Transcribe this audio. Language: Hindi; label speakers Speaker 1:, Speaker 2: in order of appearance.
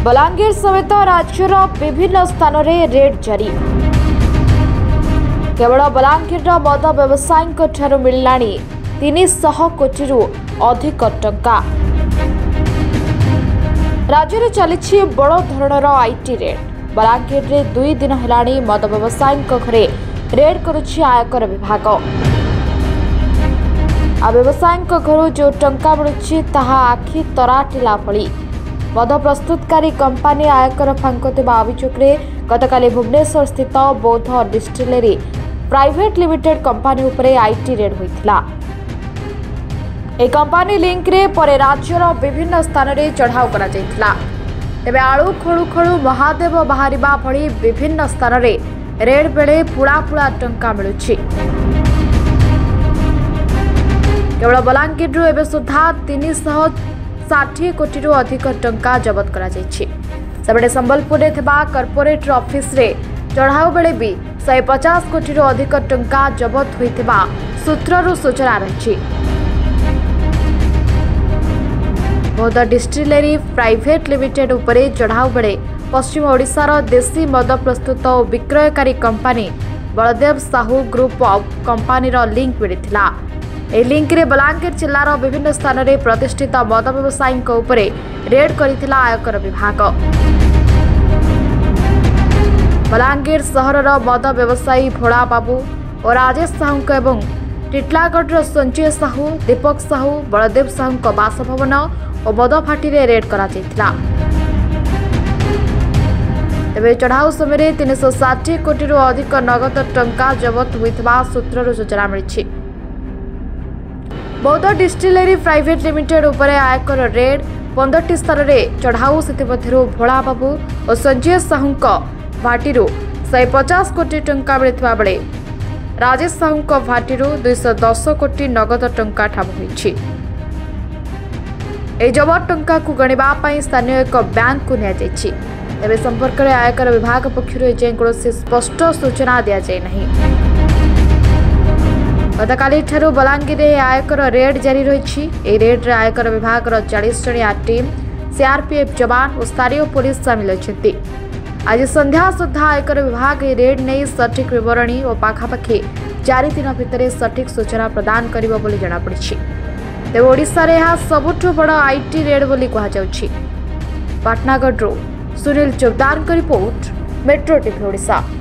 Speaker 1: बलांगीर समेत राज्यर विभिन्न स्थान में रेड जारी। केवल बलांगीर मद व्यवसायी मिलला 300 कोटी अधिक टंका। राज्य में चली बड़ धरणर आईटी रेड। बलांगीर में 2 दिन है मद व्यवसायी घरे रेड करुछि आयकर विभाग। आ व्यवसायी घर जो टंका मिलुछि ताहा आखि तराटिला भली। मद प्रस्तुतकारी कंपानी आयकर फांकुवा अभियोग में गतकाली भुवनेश्वर स्थित Bauddha distillery private limited company उपरे आईटी रेड होइथिला। ए कंपानी लिंक रे परे राज्यर विभिन्न स्थान में चढ़ाऊ करा जाइथिला। तेबे आळू खळू खळू महादेव बाहरिबा भली विभिन्न स्थान में रेड बेले पुड़ा पुड़ा टंका मिलुछि। केवल बलांगीर एवं सुधा 360 कोटी अधिक टंका जबत करा जाइछि। सेबडे संबलपुर में थिबा कॉर्पोरेट ऑफिस रे चढ़ाऊ बेले भी 150 कोटी अधिक टंका जबत होइथिबा सूत्ररू सूचना रही। बौद्ध डिस्टिलरी प्राइवेट लिमिटेड उपरे चढ़ाऊ बेले पश्चिम ओडिशार देशी मद प्रस्तुत और विक्रयकारी company Baldev Sahu group of company link मिलिथिला। ए लिंक रे बलांगीर जिलार विभिन्न स्थान में प्रतिष्ठित मद व्यवसायी उपरे रेड करिथिला आयकर विभाग। बलांगीर सहरर मद व्यवसायी भोला बाबू और राजेश साहू एवं टिटलागढ़ संजय साहू, दीपक साहू, बलदेव साहू बासभवन और मद फाटी रेड करा जाइथिला। तेबे चढ़ाऊ समय 360 कोटी अधिक नगद टंका जबत होइथिबा सूत्ररू सूचना मिलिछि। बौद्ध डिस्टिलरी प्राइवेट लिमिटेड उपरे आयकर रेड 15टी स्थान में चढ़ाऊ से भोला बाबू और संजय साहू भाटी 150 कोटी टंका मिलता बेले राजेश साहू भाटी 210 कोटी नगद टंका ठाब होइछि। ए जबत टंका को गणिबा स्थानीय एक बैंक को निया जाइछि। एबे संपर्क में आयकर विभाग पक्षर एजाएं कौनसी स्पष्ट सूचना दि जाए नहीं। गतकाली बलांगीर आयकर रेड जारी रही। ए रेड रे आयकर विभाग 40 जणिया टीम, सीआरपीएफ जवान और स्थानीय पुलिस सामिल होती। आज संध्या सुधा आयकर विभाग ए रेड नहीं सठिक विवरणी और पाखापाखि 4 दिन भितर सठिक सूचना प्रदान करिबो बोली जଣାपड़ी। तेज ओडिशा रे यह सबुठु बड़ आईटी रेड बोली कहुछि। Patnagarh Sunil Choubdar report, metro TV Odisha.